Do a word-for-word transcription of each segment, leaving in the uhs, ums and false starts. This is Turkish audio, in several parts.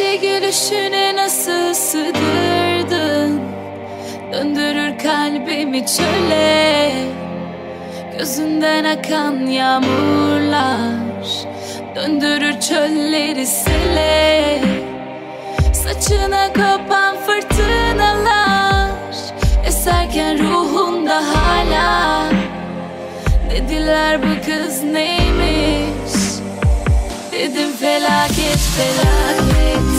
Güneşe gülüşüne nasıl sığdırdın, döndürür kalbimi çöle. Gözünden akan yağmurlar döndürür çölleri sele. Saçına kopan fırtınalar eserken ruhunda hala. Dediler bu kız neymiş, dedim felaket felaket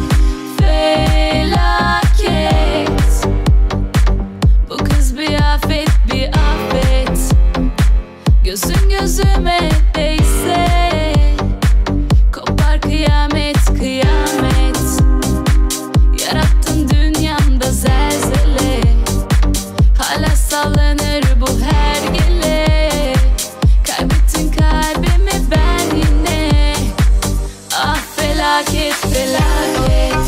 felaket. Bu kız bir afet bir afet. Gözün gözüme değse kopar kıyamet kıyamet. Yarattın dünyamda zelzele, hala sallanır bu hergele. Kaybettin kalbimi ben yine, ah felaket felaket.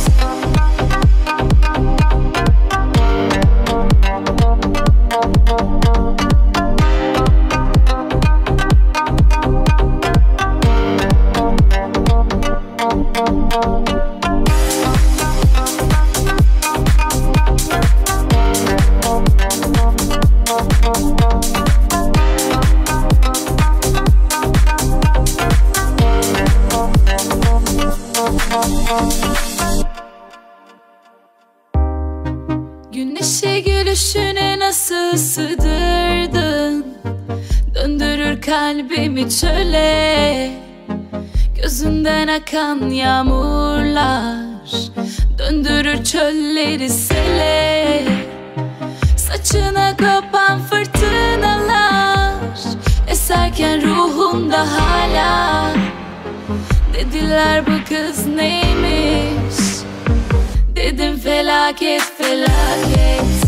Güneşe gülüşüne nasıl sığdırdın, döndürür kalbimi çöle. Gözünden akan yağmurlar döndürür çölleri sele. Saçına kopan fırtınalar eserken ruhunda hala. Dediler bu kız neymiş, dedim felaket felaket.